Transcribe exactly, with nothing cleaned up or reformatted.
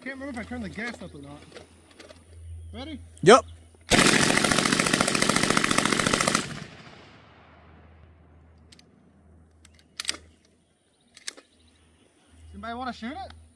can't remember if I turned the gas up or not. Ready? Yep. Anybody want to shoot it?